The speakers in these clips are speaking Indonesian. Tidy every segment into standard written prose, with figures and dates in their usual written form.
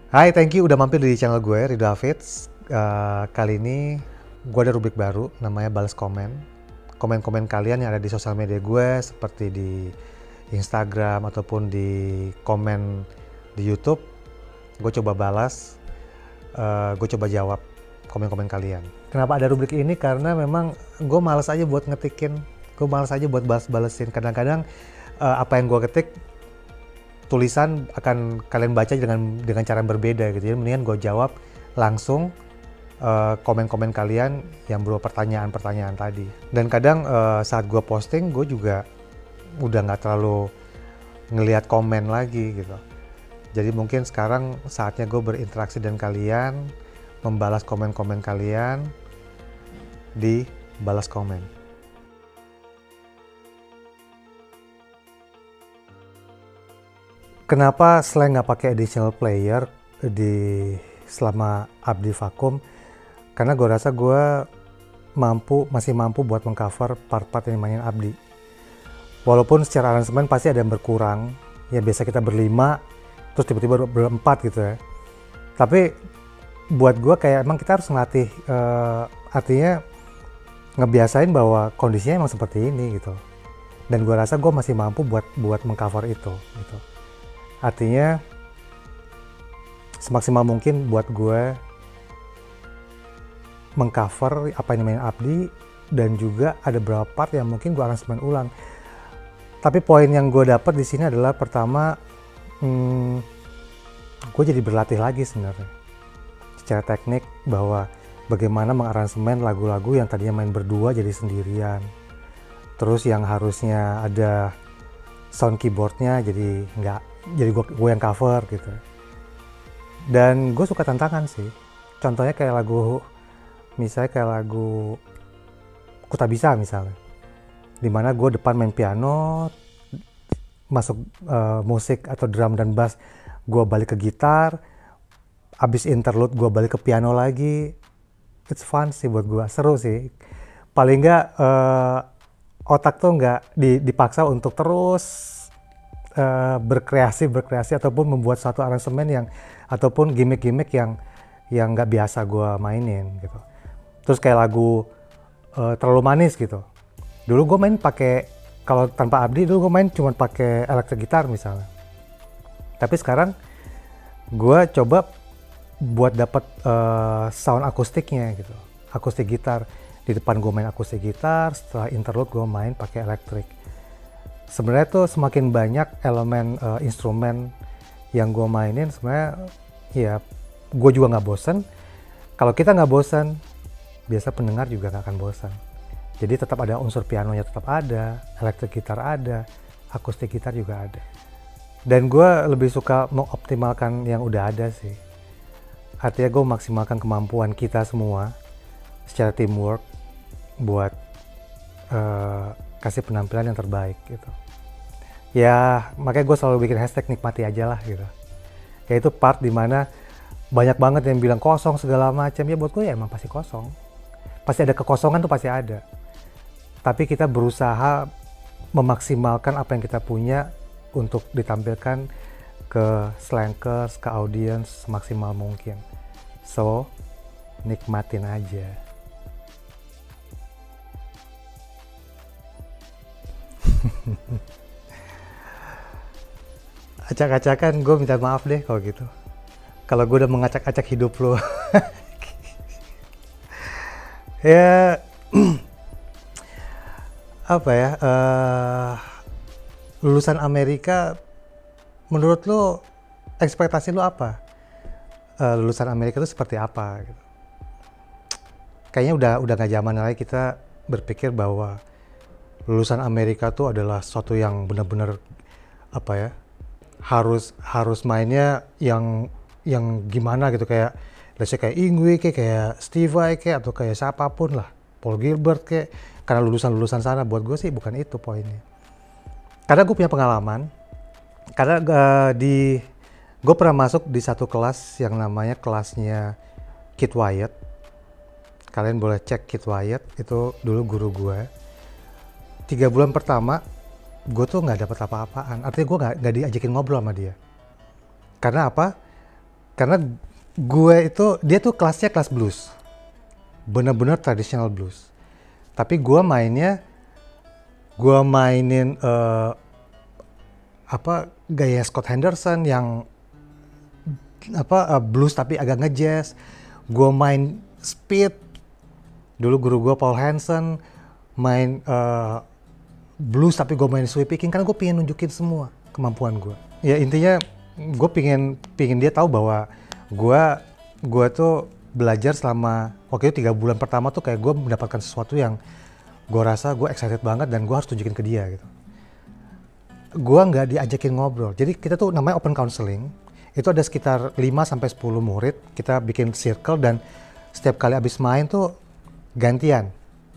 Hai, thank you udah mampir di channel gue, Rido Hafiz. Kali ini gue ada rubrik baru namanya Balas Komen. Komen-komen kalian yang ada di sosial media gue seperti di Instagram ataupun di komen di YouTube. Gue coba balas, gue coba jawab komen-komen kalian. Kenapa ada rubrik ini? Karena memang gue malas aja buat ngetikin, gue malas aja buat balas-balesin. Kadang-kadang apa yang gue ketik tulisan akan kalian baca dengan cara yang berbeda gitu. Jadi mendingan gue jawab langsung komen-komen kalian yang berupa pertanyaan-pertanyaan tadi. Dan kadang saat gue posting, gue juga udah nggak terlalu ngelihat komen lagi gitu. Jadi mungkin sekarang saatnya gue berinteraksi dengan kalian, membalas komen-komen kalian di balas komen. Kenapa Slang nggak pakai additional player di selama Abdi Vakum? Karena gue rasa gue masih mampu buat mengcover part-part yang dimainin Abdi. Walaupun secara aransemen pasti ada yang berkurang, ya biasa kita berlima, terus tiba-tiba berempat gitu ya. Tapi buat gue kayak emang kita harus ngelatih, artinya ngebiasain bahwa kondisinya emang seperti ini gitu. Dan gue rasa gue masih mampu buat mengcover itu gitu. Artinya semaksimal mungkin buat gue mengcover apa yang namanya Abdi, dan juga ada beberapa part yang mungkin gue aransemen ulang. Tapi poin yang gue dapat di sini adalah pertama, gue jadi berlatih lagi sebenarnya secara teknik bahwa bagaimana mengaransemen lagu-lagu yang tadinya main berdua jadi sendirian. Terus yang harusnya ada sound keyboardnya jadi gue yang cover gitu. Dan gue suka tantangan sih. Contohnya kayak lagu Ku Tak Bisa misalnya, dimana gue depan main piano, masuk musik atau drum dan bass, gue balik ke gitar, abis interlude gue balik ke piano lagi. It's fun sih buat gue, seru sih. Paling nggak otak tuh nggak dipaksa untuk terus berkreasi ataupun membuat suatu aransemen ataupun gimmick-gimmick yang nggak biasa gue mainin gitu. Terus kayak lagu Terlalu Manis gitu. Dulu gue main pakai, kalau tanpa Abdi dulu gue main cuma pakai electric gitar misalnya. Tapi sekarang gue coba buat dapat sound akustiknya gitu. Akustik gitar. Di depan gue main akustik gitar, setelah interlude gue main pakai elektrik. Sebenarnya tuh semakin banyak elemen instrumen yang gue mainin, sebenarnya ya gue juga nggak bosan. Kalau kita nggak bosan, biasa pendengar juga nggak akan bosan. Jadi tetap ada unsur pianonya, tetap ada, elektrik gitar ada, akustik gitar juga ada. Dan gue lebih suka mengoptimalkan yang udah ada sih. Artinya gue memaksimalkan kemampuan kita semua secara teamwork buat kasih penampilan yang terbaik gitu. Ya makanya gue selalu bikin hashtag nikmati aja lah gitu. Ya itu part dimana banyak banget yang bilang kosong segala macam. Ya buat gue ya emang pasti kosong. Pasti ada kekosongan tuh pasti ada. Tapi kita berusaha memaksimalkan apa yang kita punya untuk ditampilkan ke slankers, ke audiens semaksimal mungkin. So, nikmatin aja. Acak-acakan gue minta maaf deh kalau gitu. Kalau gue udah mengacak-acak hidup lo. Ya, apa ya, lulusan Amerika, menurut lo ekspektasi lo apa? Lulusan Amerika itu seperti apa gitu. Kayaknya udah gak zaman lagi kita berpikir bahwa lulusan Amerika tuh adalah sesuatu yang benar-benar apa ya, harus mainnya yang gimana gitu, kayak let's say kayak Ingwe kayak Steve Vai atau kayak siapapun lah, Paul Gilbert karena lulusan sana. Buat gue sih bukan itu poinnya. Karena gue punya pengalaman, karena gue pernah masuk di satu kelas yang namanya kelasnya Kid Wyatt. Kalian boleh cek Kid Wyatt, itu dulu guru gue. 3 bulan pertama gue tuh nggak dapet apa-apaan, artinya gue nggak diajakin ngobrol sama dia. Karena apa? Karena gue itu, dia tuh kelasnya kelas blues, bener-bener traditional blues. Tapi gue mainin gaya Scott Henderson yang blues tapi agak nge-jazz. Gue main speed, dulu guru gue Paul Hansen, main blues tapi gue main sweep picking, karena gue pengen nunjukin semua kemampuan gue. Ya intinya gue pengen dia tahu bahwa gue tuh belajar selama waktu itu 3 bulan pertama tuh kayak gue mendapatkan sesuatu yang gue rasa gue excited banget dan gue harus tunjukin ke dia gitu. Gue nggak diajakin ngobrol, jadi kita tuh namanya open counseling. Itu ada sekitar 5-10 murid, kita bikin circle dan setiap kali abis main tuh gantian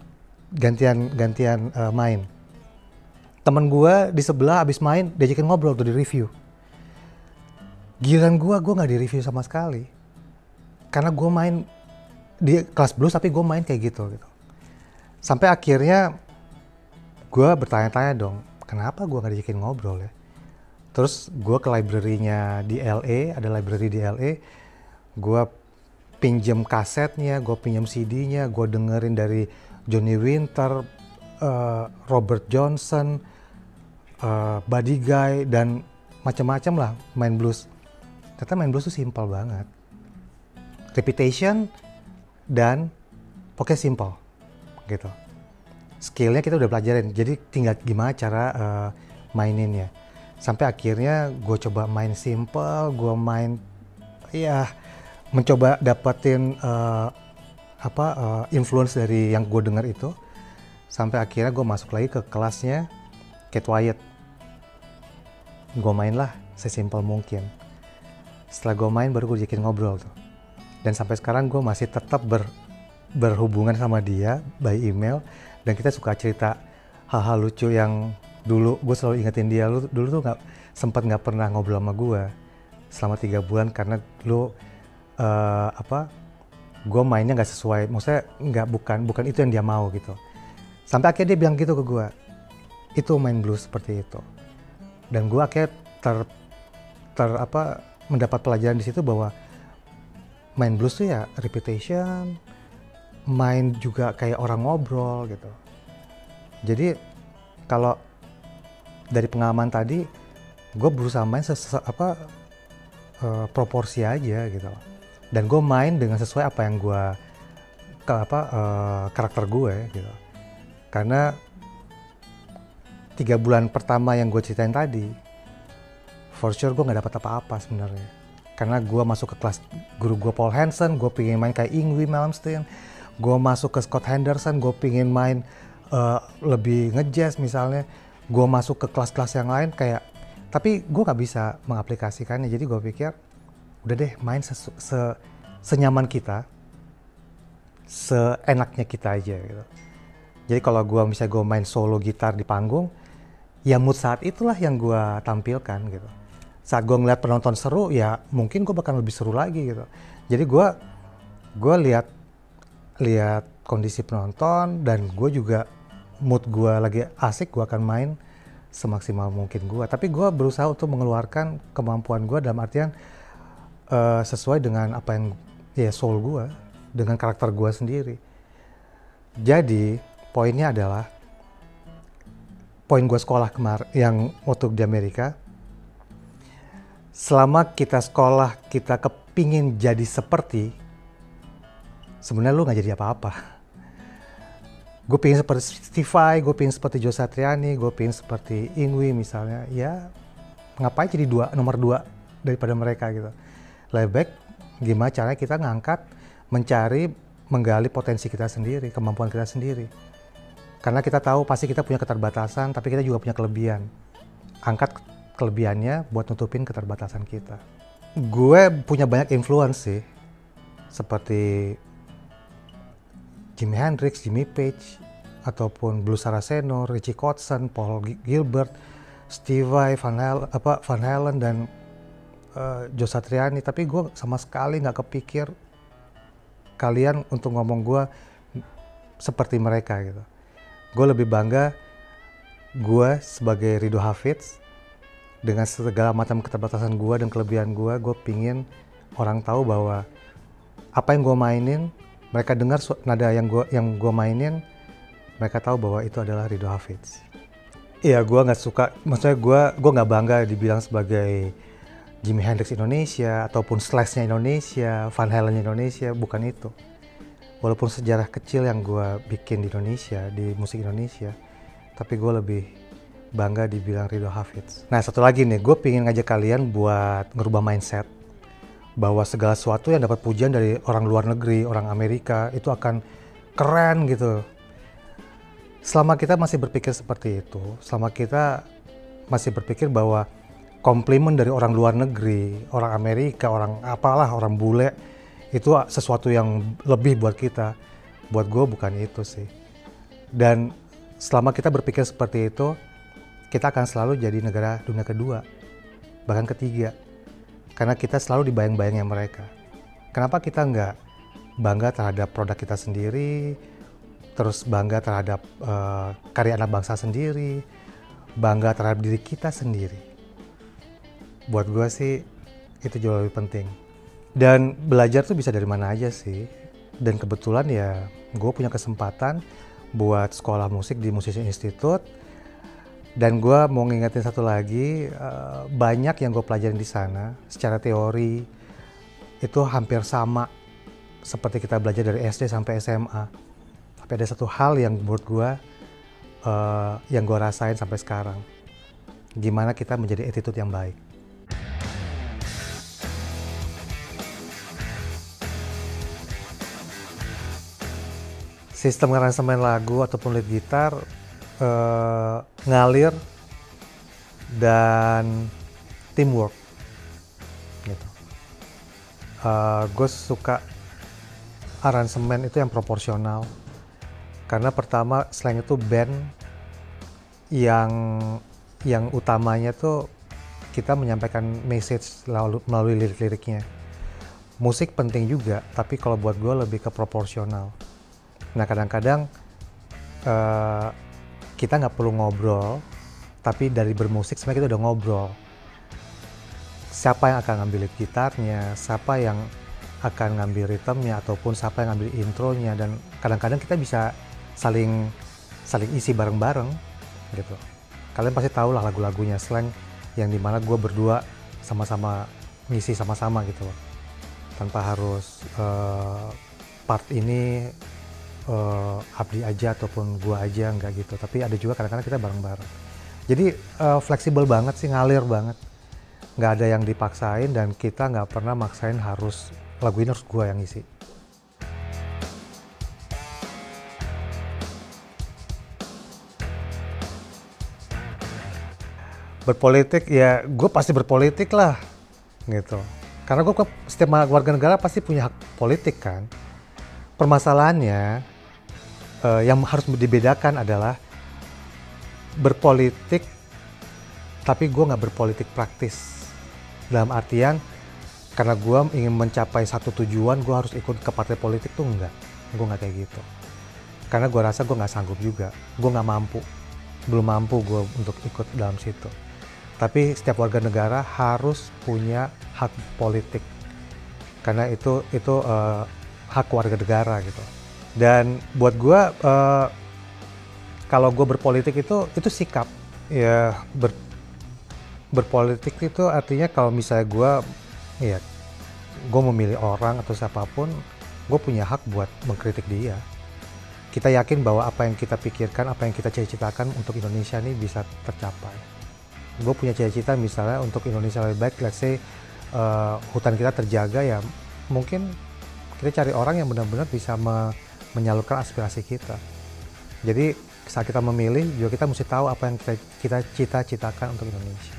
main. Temen gue di sebelah abis main diajakin ngobrol tuh, di review. Giliran gue nggak di review sama sekali, karena gue main di kelas blues tapi gue main kayak gitu. Sampai akhirnya gue bertanya-tanya dong, kenapa gue nggak diajakin ngobrol ya? Terus gue ke library-nya di LA, ada library di LA, gue pinjem kasetnya, gue pinjem CD-nya, gue dengerin dari Johnny Winter, Robert Johnson, Buddy Guy, dan macam-macam lah main blues. Ternyata main blues tuh simple banget. Repetition dan pokoknya simple gitu. Skillnya kita udah pelajarin, jadi tinggal gimana cara maininnya. Sampai akhirnya gue coba main simple, gue main mencoba dapetin influence dari yang gue dengar itu. Sampai akhirnya gue masuk lagi ke kelasnya Kate Wyatt. Gue main lah sesimpel mungkin. Setelah gue main baru gue diajakin ngobrol tuh. Dan sampai sekarang gue masih tetap berhubungan sama dia by email, dan kita suka cerita hal-hal lucu yang dulu gue selalu ingetin dia, lu dulu tuh nggak pernah ngobrol sama gue selama 3 bulan karena lu gue mainnya nggak sesuai, maksudnya bukan itu yang dia mau gitu. Sampai akhirnya dia bilang gitu ke gue, itu main blues seperti itu. Dan gue akhirnya mendapat pelajaran di situ bahwa main blues tuh ya repetition, main juga kayak orang ngobrol gitu. Jadi kalau dari pengalaman tadi, gue berusaha main proporsi aja gitu. Dan gue main dengan sesuai apa yang gue karakter gue gitu. Karena 3 bulan pertama yang gue ceritain tadi, for sure gue nggak dapat apa-apa sebenarnya. Karena gue masuk ke kelas guru gue Paul Hansen, gue pengen main kayak Yngwie Malmsteen. Gue masuk ke Scott Henderson, gue pengen main lebih nge-jazz misalnya. Gue masuk ke kelas-kelas yang lain kayak, tapi gue nggak bisa mengaplikasikannya. Jadi gue pikir udah deh, main senyaman kita, seenaknya kita aja gitu. Jadi kalau gue main solo gitar di panggung, ya mood saat itulah yang gue tampilkan gitu. Saat gue ngeliat penonton seru, ya mungkin gue bakal lebih seru lagi gitu. Jadi gue lihat kondisi penonton, dan gue juga mood gue lagi asik, gue akan main semaksimal mungkin gue. Tapi gue berusaha untuk mengeluarkan kemampuan gue dalam artian sesuai dengan apa yang soul gue, dengan karakter gue sendiri. Jadi poinnya adalah, poin gue sekolah kemarin yang waktu di Amerika, selama kita sekolah kita kepingin jadi seperti, sebenarnya lu nggak jadi apa-apa. Gue pengen seperti Steve Vai, gue pengen seperti Joe Satriani, gue pengen seperti Yngwie misalnya, ya ngapain jadi nomor 2 daripada mereka gitu. Lebih baik gimana caranya kita menggali potensi kita sendiri, kemampuan kita sendiri. Karena kita tahu pasti kita punya keterbatasan, tapi kita juga punya kelebihan. Angkat kelebihannya buat nutupin keterbatasan kita. Gue punya banyak influence sih, seperti Jimi Hendrix, Jimmy Page, ataupun Blues Saraceno, Richie Kotzen, Paul Gilbert, Steve Vai, Van Halen, dan Joe Satriani. Tapi gue sama sekali nggak kepikir kalian untuk ngomong gue seperti mereka gitu. Gue lebih bangga gue sebagai Ridho Hafidz, dengan segala macam keterbatasan gue dan kelebihan gue pingin orang tahu bahwa apa yang gue mainin, mereka dengar nada yang gue mainin, mereka tahu bahwa itu adalah Ridho Hafidz. Iya, gue nggak suka, maksudnya gue nggak bangga dibilang sebagai Jimi Hendrix Indonesia ataupun Slash-nya Indonesia, Van Halen Indonesia, bukan itu. Walaupun sejarah kecil yang gue bikin di Indonesia, di musik Indonesia, tapi gue lebih bangga dibilang Ridho Hafidz. Nah, satu lagi nih, gue pengen ngajak kalian buat ngerubah mindset bahwa segala sesuatu yang dapat pujian dari orang luar negeri, orang Amerika, itu akan keren gitu. Selama kita masih berpikir seperti itu, selama kita masih berpikir bahwa komplimen dari orang luar negeri, orang Amerika, orang apalah, orang bule, itu sesuatu yang lebih buat kita. Buat gue bukan itu sih. Dan selama kita berpikir seperti itu, kita akan selalu jadi negara dunia kedua, bahkan ketiga. Karena kita selalu dibayang-bayangnya mereka. Kenapa kita nggak bangga terhadap produk kita sendiri, terus bangga terhadap karya anak bangsa sendiri, bangga terhadap diri kita sendiri. Buat gue sih itu jauh lebih penting. Dan belajar tuh bisa dari mana aja sih. Dan kebetulan ya gue punya kesempatan buat sekolah musik di Musisi Institute. Dan gue mau ngingetin satu lagi, banyak yang gue pelajarin di sana secara teori itu hampir sama seperti kita belajar dari SD sampai SMA. Tapi ada satu hal yang menurut gue yang gue rasain sampai sekarang, gimana kita menjadi attitude yang baik. Sistem aransemen lagu ataupun lead gitar ngalir dan teamwork gitu. Gue suka aransemen itu yang proporsional karena pertama slang itu band yang utamanya tuh kita menyampaikan message melalui lirik-liriknya. Musik penting juga, tapi kalau buat gue lebih ke proporsional. Nah, kadang-kadang kita nggak perlu ngobrol, tapi dari bermusik sebenarnya kita udah ngobrol. Siapa yang akan ngambil lead gitarnya, siapa yang akan ngambil ritmenya, ataupun siapa yang ngambil intronya, dan kadang-kadang kita bisa saling isi bareng-bareng gitu. Kalian pasti tahu lah lagu-lagunya slang yang dimana gue berdua sama-sama ngisi sama-sama gitu loh. Tanpa harus part ini Abdi aja ataupun gua aja, enggak gitu. Tapi ada juga kadang-kadang kita bareng-bareng. Jadi fleksibel banget sih, ngalir banget. Nggak ada yang dipaksain dan kita nggak pernah maksain harus lagu ini harus gua yang isi. Berpolitik ya, gue pasti berpolitik lah gitu. Karena gue setiap warga negara pasti punya hak politik kan. Permasalahannya yang harus dibedakan adalah berpolitik tapi gue nggak berpolitik praktis. Dalam artian karena gue ingin mencapai satu tujuan gue harus ikut ke partai politik tuh enggak. Gue nggak kayak gitu. Karena gue rasa gue nggak sanggup juga. Gue nggak mampu. Belum mampu gue untuk ikut dalam situ. Tapi setiap warga negara harus punya hak politik. Karena itu hak warga negara gitu. Dan buat gue kalau gue berpolitik itu sikap ya. Berpolitik itu artinya kalau misalnya gue memilih orang atau siapapun, gue punya hak buat mengkritik dia. Kita yakin bahwa apa yang kita pikirkan, apa yang kita cita-citakan untuk Indonesia ini bisa tercapai. Gue punya cita-cita misalnya untuk Indonesia lebih baik, let's say hutan kita terjaga, ya mungkin kita cari orang yang benar-benar bisa menyalurkan aspirasi kita. Jadi saat kita memilih juga kita mesti tahu apa yang kita cita-citakan untuk Indonesia.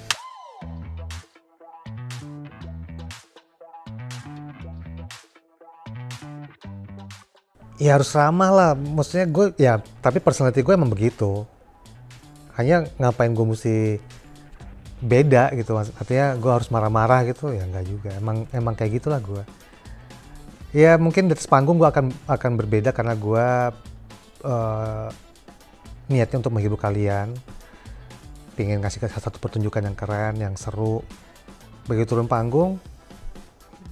Ya harus ramah lah, maksudnya gue ya, tapi personality gue emang begitu. Hanya ngapain gue mesti beda gitu, artinya gue harus marah-marah gitu, ya enggak juga. Emang kayak gitulah gue. Ya mungkin di atas panggung gue akan berbeda karena gue niatnya untuk menghibur kalian, pengen ngasih satu pertunjukan yang keren, yang seru. Begitu turun panggung,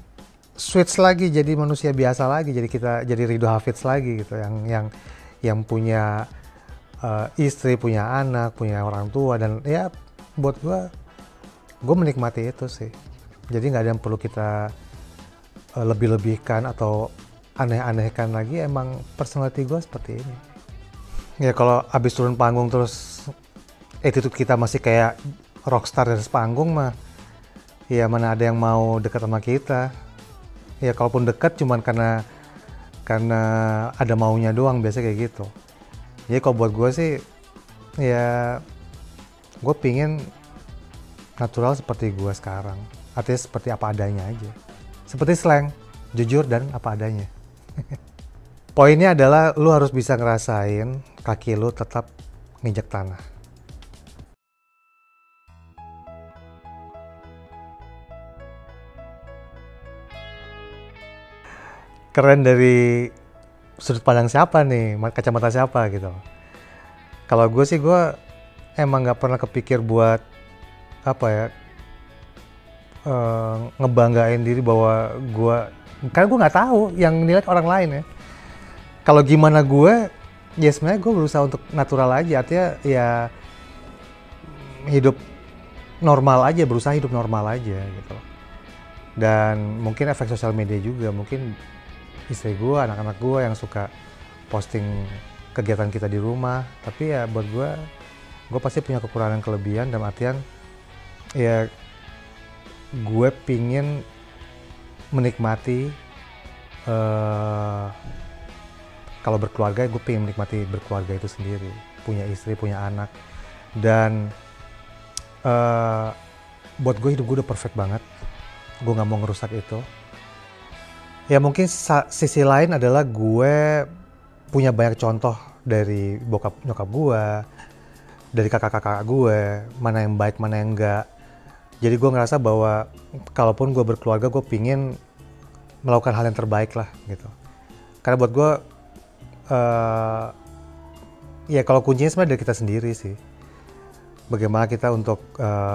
switch lagi jadi manusia biasa lagi, jadi kita jadi Ridho Hafiz lagi gitu, yang punya istri, punya anak, punya orang tua, dan ya buat gue menikmati itu sih. Jadi nggak ada yang perlu kita lebih-lebihkan atau aneh-anehkan lagi. Emang personality gue seperti ini. Ya kalau abis turun panggung terus attitude kita masih kayak rockstar dari panggung mah, ya mana ada yang mau dekat sama kita. Ya kalaupun dekat cuman karena ada maunya doang, biasa kayak gitu. Jadi kalau buat gue sih, ya gue pingin natural seperti gue sekarang. Artinya seperti apa adanya aja. Seperti slang, jujur dan apa adanya. Poinnya adalah lu harus bisa ngerasain kaki lu tetap nginjek tanah. Keren dari sudut pandang siapa nih, kacamata siapa gitu. Kalau gue sih, gue emang nggak pernah kepikir buat apa ya, ngebanggain diri bahwa gue, karena gue nggak tahu yang nilai orang lain ya. Kalau gimana gue, ya sebenarnya gue berusaha untuk natural aja, artinya ya hidup normal aja, berusaha hidup normal aja gitu. Dan mungkin efek sosial media juga, mungkin istri gue, anak-anak gue yang suka posting kegiatan kita di rumah. Tapi ya buat gue pasti punya kekurangan kelebihan, dalam artian ya gue pingin menikmati, kalau berkeluarga gue pingin menikmati berkeluarga itu sendiri, punya istri, punya anak. Dan buat gue hidup gue udah perfect banget, gue nggak mau ngerusak itu. Ya mungkin sisi lain adalah gue punya banyak contoh dari bokap nyokap gue, dari kakak-kakak gue, mana yang baik mana yang enggak. Jadi gue ngerasa bahwa kalaupun gue berkeluarga, gue pingin melakukan hal yang terbaik lah gitu. Karena buat gue ya kalau kuncinya sebenarnya dari kita sendiri sih. Bagaimana kita untuk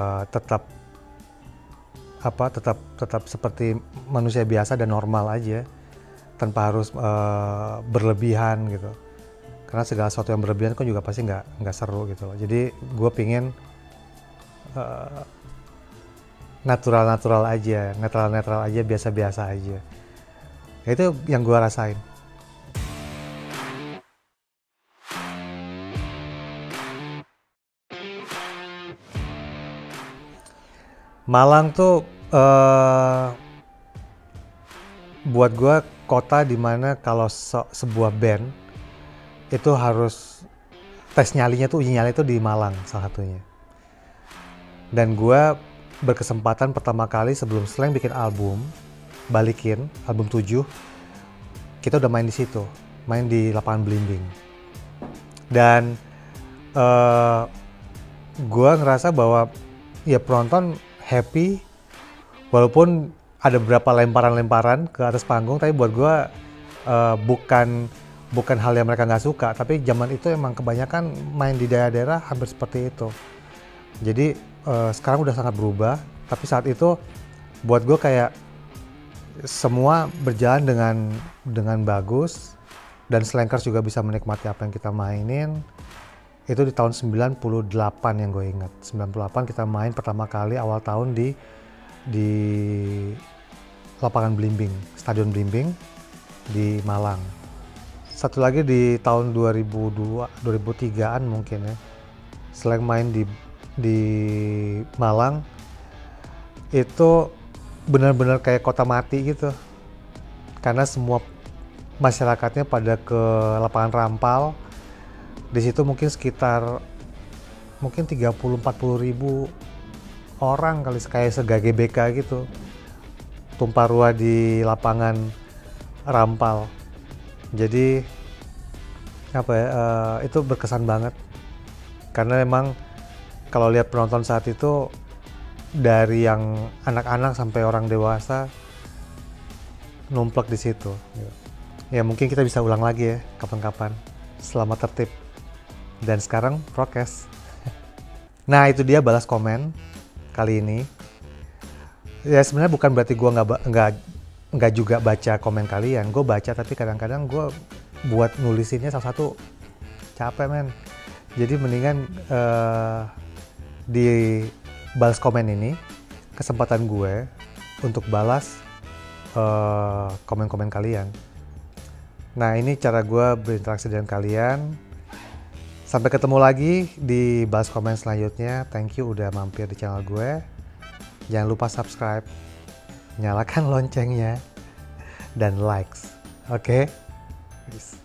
tetap seperti manusia biasa dan normal aja, tanpa harus berlebihan gitu. Karena segala sesuatu yang berlebihan kan juga pasti nggak seru gitu. Jadi gue pingin natural aja, biasa-biasa aja. Itu yang gue rasain. Malang tuh buat gue kota dimana kalau sebuah band itu harus tes nyalinya tuh, uji nyali itu di Malang salah satunya. Dan gue berkesempatan pertama kali sebelum Slang bikin album, balikin album 7, kita udah main di situ, main di lapangan Belimbing. Dan gue ngerasa bahwa ya penonton happy, walaupun ada beberapa lemparan-lemparan ke atas panggung, tapi buat gue bukan hal yang mereka nggak suka. Tapi zaman itu emang kebanyakan main di daerah-daerah hampir seperti itu. Jadi sekarang udah sangat berubah, tapi saat itu buat gue kayak semua berjalan dengan bagus, dan Slankers juga bisa menikmati apa yang kita mainin. Itu di tahun 98 yang gue ingat. 98 kita main pertama kali awal tahun di lapangan Belimbing, Stadion Belimbing di Malang. Satu lagi di tahun 2003-an mungkin ya. Slang main di Malang itu benar-benar kayak kota mati gitu. Karena semua masyarakatnya pada ke lapangan Rampal. Di situ mungkin sekitar 30-40 ribu orang kali, kayak se-GBK gitu, tumpah ruah di lapangan Rampal. Jadi itu berkesan banget, karena memang kalau lihat penonton saat itu dari yang anak-anak sampai orang dewasa numplek di situ. Ya mungkin kita bisa ulang lagi ya kapan-kapan, selama tertib. Dan sekarang prokes. Nah itu dia balas komen kali ini. Ya sebenarnya bukan berarti gue nggak nggak juga baca komen kalian. Gue baca tapi kadang-kadang gue buat nulisinnya satu-satu capek men. Jadi mendingan di balas komen ini kesempatan gue untuk balas komen-komen kalian. Nah ini cara gue berinteraksi dengan kalian. Sampai ketemu lagi di balas komen selanjutnya. Thank you udah mampir di channel gue. Jangan lupa subscribe, nyalakan loncengnya, dan likes. Oke? Peace.